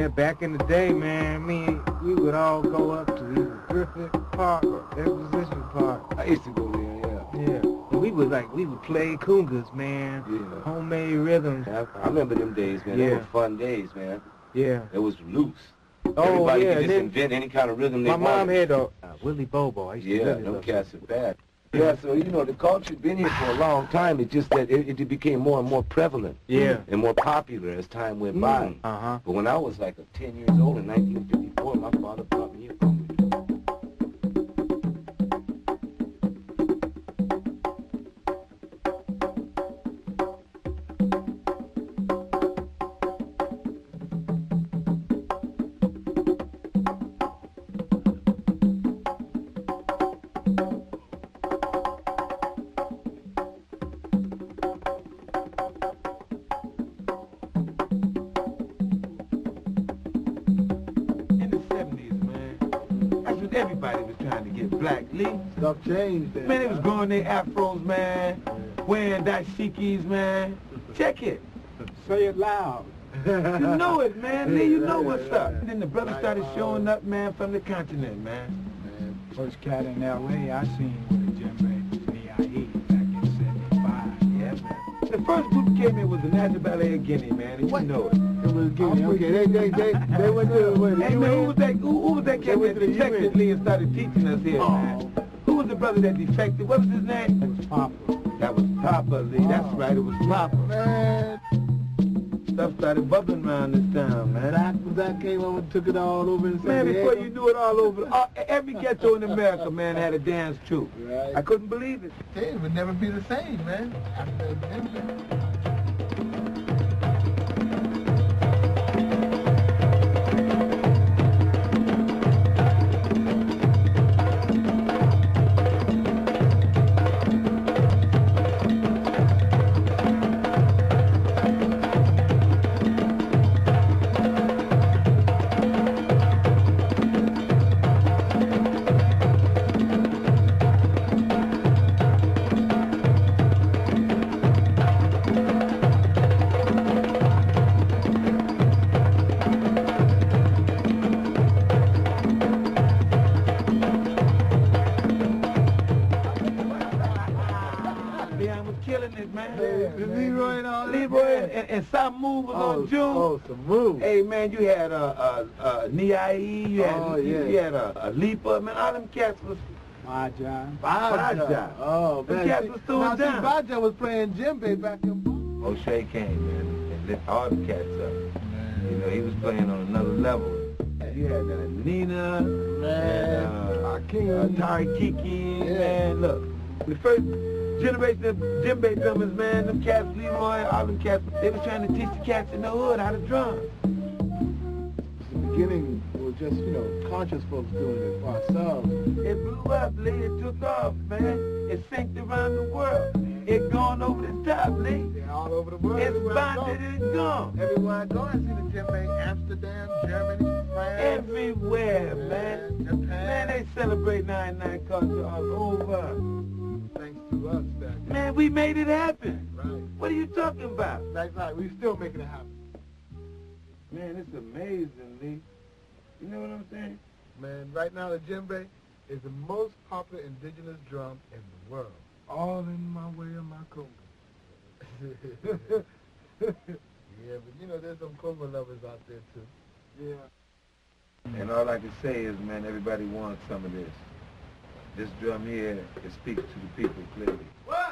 Yeah, back in the day, man, we would all go up to either Griffith Park or Exposition Park. I used to go there, yeah. Yeah. And we would play congas, man. Yeah. Homemade rhythms. I remember them days, man. Yeah. They were fun days, man. Yeah. It was loose. Oh, Everybody yeah, could just invent any kind of rhythm they wanted. My mom had a Willie Bobo. I used to really them love cats are bad. Yeah, so, you know, the culture's been here for a long time. It's just that it became more and more prevalent. Yeah. And more popular as time went by. Uh-huh. But when I was like 10 years old in 1954, my father brought me a conga. Everybody was trying to get black, Lee. Stuff changed then. Man, they was growing their afros, man. Wearing dashikis, man. Check it. Say it loud. You know it, man. Lee, you know what's up. And then the brothers started showing up, man, from the continent, man. First cat in L.A. I seen with a Djembe was N.I.E. back in 75. Yeah, man. The first group came in was the National Ballet of Guinea, man, and you know it. It was Guinea. Okay, they went to the Hey, man, who was that cat that defected, Lee, and started teaching us here, man? Who was the brother that defected? What was his name? It was Papa. That was Papa, Lee. That's right, it was Papa. Man. Stuff started bubbling around this town, man. Zach came over and took it all over in Man, before you knew it all over, every ghetto in America, man, had a dance troupe. Right. I couldn't believe it. It would never be the same, man. After Djembe. And some move was on June. Oh, some move. Hey, man, you had N.I.E., you had a Leaper, man, all them cats was... Baja. Oh, man. Them cats was throwing down. Baja was playing Djembe back in... O'Shea came, man, and lit all the cats up. Man. You know, he was playing on another level. You had Nina, and Tari Kiki, man, look. The first generation of Djembe drummers, man, them cats, Leroy, all them cats, they was trying to teach the cats in the hood how to drum. The beginning was just, you know, conscious folks doing it for ourselves. It blew up, Lee. It took off, man. It synced around the world. It gone over the top, Lee. Yeah, all over the world. It's bonded and gone. Everywhere I go, I see the Djembe. Amsterdam, Germany, France. Everywhere, man. Japan. Man, they celebrate 99 culture all over. Thanks to us, that Man, we made it happen. Right. What are you talking about? That's right. We still making it happen. Man, it's amazing, Lee. You know what I'm saying? Man, right now the Djembe is the most popular indigenous drum in the world. All in my way of my conga. Yeah, but you know, there's some conga lovers out there too. Yeah. And all I can say is, man, everybody wants some of this. This drum here, it speaks to the people clearly.